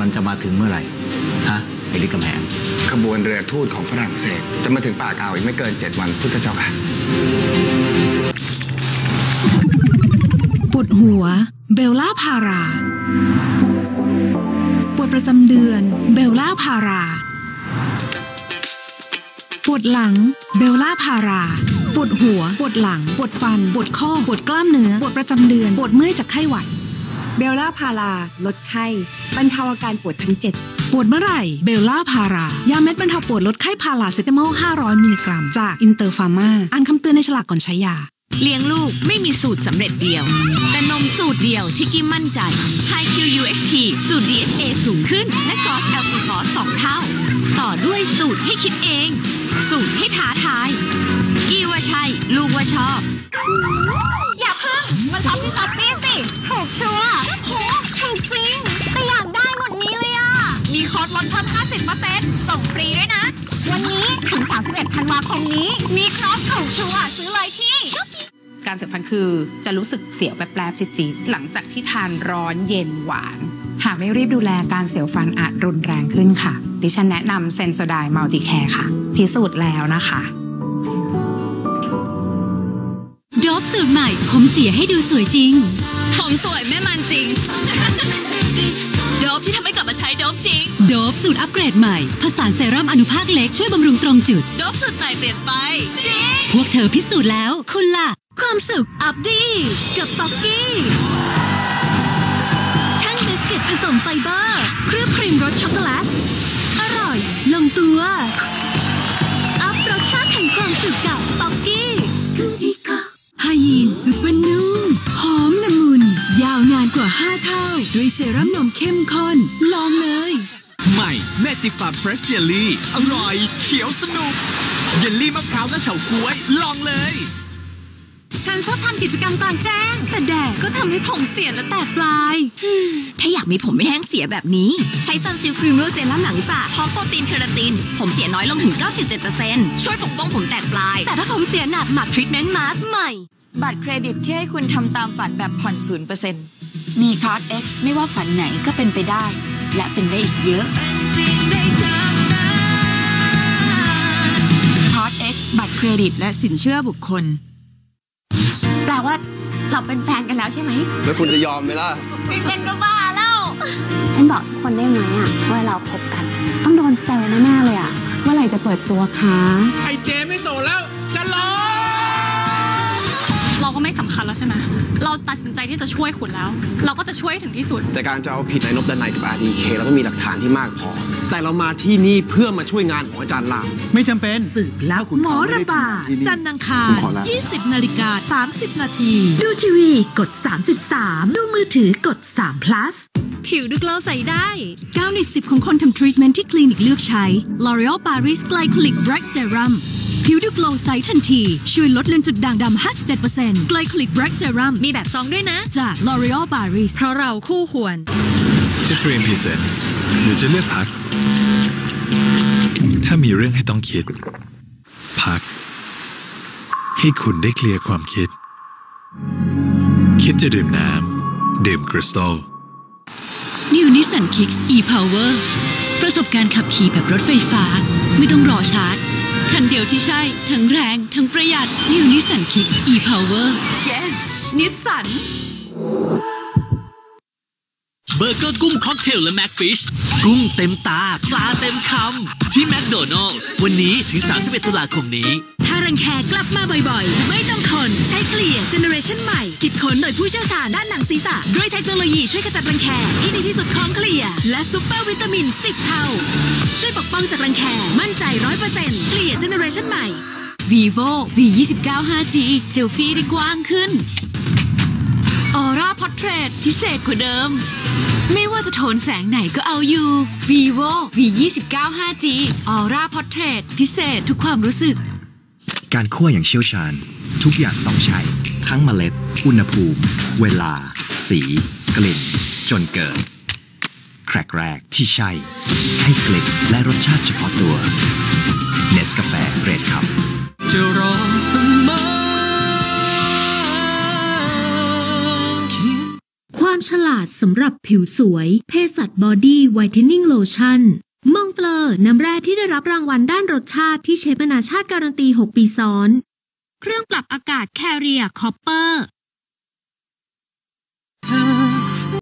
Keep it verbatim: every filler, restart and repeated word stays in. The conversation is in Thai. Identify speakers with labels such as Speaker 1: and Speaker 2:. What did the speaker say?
Speaker 1: มันจะมาถึงเมื่อไหร่ฮะไอ้ลิกำแหง
Speaker 2: ขบวนเรือทูตของฝรั่งเศสจะมาถึงปากอ่าวอีกไม่เกินเจ็ดวันพุทธเจ้าค่ะ
Speaker 3: ปวดหัวเบลล่าพาราปวดประจำเดือนเบลล่าพาราปวดหลังเบลล่าพาราปวดหัวปวดหลังปวดฟันปวดข้อปวดกล้ามเนื้อปวดประจำเดือนปวดเมื่อยจากไข้หวัด
Speaker 4: เบลล่าพาราลดไข้บรรเทาอาการปวดทั้งเจ็ด
Speaker 3: ปวดเมื่อไหร่เบลล่าพารายาเม็ดบรรเทาปวดลดไข้พาราเซตามอลห้าร้อยมิลลิกรัมจากอินเตอร์ฟาร์มาอ่านคำเตือนในฉลากก่อนใช้ยา
Speaker 5: เลี้ยงลูกไม่มีสูตรสำเร็จเดียวแต่นมสูตรเดียวที่กิ๊มมั่นใจ High คิว ยู เอ็กซ์ ที สูตร ดี เอช เอ สูงขึ้นและ Gross แอล ซี ฟอส สองเท่าต่อด้วยสูตรให้คิดเองสูตรให้ท้าทายกี่ว่าใช่ลูกว่าชอบ
Speaker 6: อย่าเพิ่งมาช็อปที่ช้อปปี้สิถูกชัวร์โหถูกจริงแต่อยากได้หมดนี้เลยอ่ะมีโค้ดลดเพิ่ม ห้าสิบเปอร์เซ็นต์ ส่งฟรีด้วยนะวันนี้ถึงสามสิบเอ็ดธันวาคมนี้มีครอสถูกชัวร์ซื้อเลยที่
Speaker 7: การเสียวฟันคือจะรู้สึกเสียวแป๊บๆจี๊ดๆหลังจากที่ทานร้อนเย็นหวานหากไม่รีบดูแลการเสียวฟันอาจรุนแรงขึ้นค่ะดิฉันแนะนำเซนโซไดน์มัลติแคร์ค่ะพิสูจน์แล้วนะคะ
Speaker 8: โดบสูตรใหม่ผมเสียให้ดูสวยจริง
Speaker 5: ผมสวยไม่มันจริงโดบที่ทำให้กลับมาใช้โดบจริง
Speaker 8: โดบสูตรอัปเกรดใหม่ผสานเซรั่มอนุภาคเล็กช่วยบำรุงตรงจุด
Speaker 5: โดบสูตรใหม่เปลี่ยนไปจริง
Speaker 8: พวกเธอพิสูจน์แล้วคุณล่ะ
Speaker 5: ความสุขอัพดีกับป๊อกกี้ทั้งบิสกิตผสมไฟเบอร์เคลือบครีมรสช็อกโกแลตอร่อยลงตัวอัพรสชาติแห่งความสุขกับป๊อกกี้
Speaker 8: ไฮยีนซุปเปอร์นุ่มหอมละมุนยาวนานกว่าห้าเท่าด้วยเซรั่มนมเข้มข้นลองเลย
Speaker 9: ใหม่แม่จิกฟาร์มเฟรชเยลลี่อร่อยเขียวสนุกเยลลี่มะพร้าวและเฉาก๊วยลองเลย
Speaker 5: ฉันชอบทำกิจกรรมกลางแจ้งแต่แดดก็ทำให้ผมเสียและแตกปลายถ้าอยากมีผมไม่แห้งเสียแบบนี้ใช้ซันซิลครีมโรเซรั่มหนังสระพร้อมโปรตีนเคราตินผมเสียน้อยลงถึง เก้าสิบเจ็ดเปอร์เซ็นต์ ช่วยปกป้องผมแตกปลายแต่ถ้าผมเสียหนักหมักทรีทเมนต์มาสใหม่
Speaker 4: บัตรเครดิตที่ให้คุณทำตามฝันแบบผ่อน ศูนย์เปอร์เซ็นต์ มีคอร์ส X ไม่ว่าฝันไหนก็เป็นไปได้และเป็นได้อีกเยอะคอร์ส X บัตรเครดิตและสินเชื่อบุคคล
Speaker 6: แปลว่าเราเป็นแฟนกันแล้วใช่ไหม
Speaker 2: แล้วคุณจะยอมไหมล่ะ
Speaker 6: ไม่เป็นก็บ้าแล้วฉันบอกทุกคนได้ไหมอ่ะว่าเราคบกันต้องโดนแซวแน่ๆเลยอ่ะเมื่อไหร่จะเปิดตัวคะ
Speaker 10: ไอเจไม่โตแล้วจะรอ
Speaker 7: เราก็ไม่สำคัญแล้วใช่ไหมเราตัดสินใจที่จะช่วยคุณแล้วเราก็จะช่วยถึงที่สุด
Speaker 2: แต่การจะเอาผิดนายนพดนัยกับ อาร์ ดี เค เราต้องมีหลักฐานที่มากพอแต่เรามาที่นี่เพื่อมาช่วยงานของอาจารย์ลาม
Speaker 9: ไม่จำเป็น
Speaker 8: สืบแล้วหมอระบาดจันทร์อังคาร ยี่สิบนาฬิกาสามสิบนาทีดูทีวีกด สามจุดสาม ดูมือถือกด สาม plus
Speaker 5: ผิวดูโกลว์ใสได้
Speaker 8: เก้าในสิบของคนทำทรีทเมนต์ที่คลินิกเลือกใช้ L'Oreal Paris Glycolic Bright Serum ผิวดูโกลว์ใสทันทีช่วยลดเลือนจุดด่างดำ ห้าสิบเจ็ดเปอร์เซ็นต์ Glycolic Bright Serum
Speaker 5: มีแบบซองด้วยนะ
Speaker 8: จาก L'Oreal Paris
Speaker 5: เพราะเราคู่ควร
Speaker 11: จะเตรียมพิเศษหรือจะเลือกพักถ้ามีเรื่องให้ต้องคิดพักให้คุณได้เคลียร์ความคิดคิดจะดื่มน้ำดื่มคริสตัล
Speaker 8: New Nissan Kicks e-Power ประสบการณ์ขับขี่แบบรถไฟฟ้าไม่ต้องรอชาร์จคันเดียวที่ใช่ทั้งแรงทั้งประหยัด New Nissan Kicks e-Power
Speaker 5: Yes Nissan
Speaker 12: เบอร์เกอร์กุ้งค็อกเทลและแม็กฟิชกุ้งเต็มตาปลาเต็มคำที่แมคโดนัลด์วันนี้ถึงสามสิบเอ็ดตุลาคมนี้
Speaker 8: ถ้ารังแคกลับมาบ่อยๆไม่ต้องทนใช้เคลียร์เจเนอเรชั่นใหม่คิดค้นโดยผู้เชี่ยวชาญด้านหนังศีรษะด้วยเทคโนโลยีช่วยขจัดรังแคที่ดีที่สุดของเคลียร์และซุปเปอร์วิตามินสิบเท่าช่วยปกป้องจากรังแคมั่นใจ ร้อยเปอร์เซ็นต์ เคลียร์เจเนอเรชั่นใหม่ Vivo วี ยี่สิบเก้า ห้าจี เซลฟี่ได้กว้างขึ้นออร่าพอร์เทรตพิเศษกว่าเดิมไม่ว่าจะโทนแสงไหนก็เอาอยู่ Vivo วี ยี่สิบเก้า ห้าจี ออร่าพอร์เทรตพิเศษทุกความรู้สึก
Speaker 13: การคั่วอย่างเชี่ยวชาญทุกอย่างต้องใช้ทั้งเมล็ดอุณหภูมิเวลาสีกลิ่นจนเกิดแครกแรกที่ใช่ให้กลิ่นและรสชาติเฉพาะตัวเนสกาแฟเกรดคัพจะรอเสมอ
Speaker 8: ความ
Speaker 14: ความฉลาดสำหรับผิวสวยเภสัชบอดี้ไวท์เทนนิ่งโลชั่นมองเตลอน้ำแร่ที่ได้รับรางวัลด้านรสชาติที่เชฟนานาชาติการันตีหกปีซ้อนเครื่องปรับอากาศ Carrier Copper